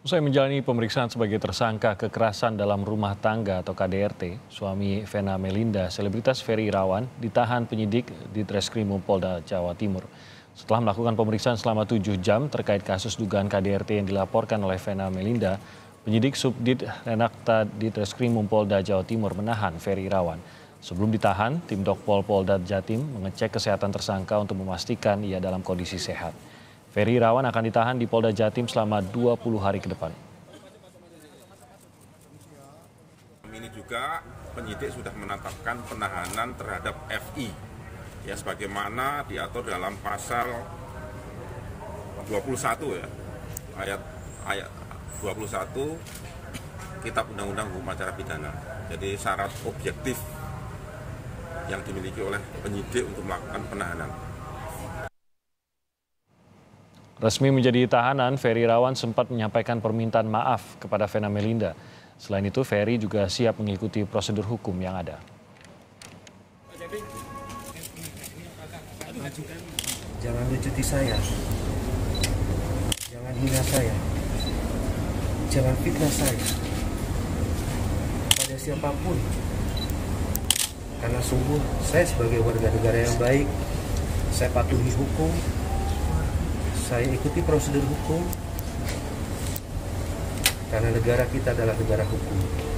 Usai menjalani pemeriksaan sebagai tersangka kekerasan dalam rumah tangga atau KDRT, suami Vena Melinda, selebritas Ferry Irawan, ditahan penyidik di Treskrimum Polda Jawa Timur. Setelah melakukan pemeriksaan selama 7 jam terkait kasus dugaan KDRT yang dilaporkan oleh Vena Melinda, penyidik Subdit Renakta di Treskrimum Polda Jawa Timur menahan Ferry Irawan. Sebelum ditahan, tim Dokpol Polda Jatim mengecek kesehatan tersangka untuk memastikan ia dalam kondisi sehat. Ferry Irawan akan ditahan di Polda Jatim selama 20 hari ke depan. Ini juga penyidik sudah menetapkan penahanan terhadap FI, ya sebagaimana diatur dalam pasal 21 ya, ayat 21 Kitab Undang-Undang Hukum Acara Pidana. Jadi syarat objektif yang dimiliki oleh penyidik untuk melakukan penahanan. Resmi menjadi tahanan, Ferry Irawan sempat menyampaikan permintaan maaf kepada Vena Melinda. Selain itu, Ferry juga siap mengikuti prosedur hukum yang ada. Jangan lucuti saya, jangan hina saya, jangan fitnah saya pada siapapun. Karena sungguh saya sebagai warga negara yang baik, saya patuhi hukum, saya ikuti prosedur hukum, karena negara kita adalah negara hukum.